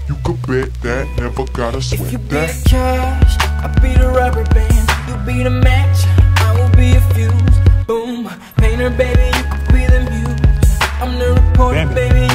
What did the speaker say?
You could bet that, never gotta sweat If you be that. the cash, I'll be the rubber band. You be the match, I will be a fuse. Boom, painter baby, you could be the muse. I'm the reporter baby,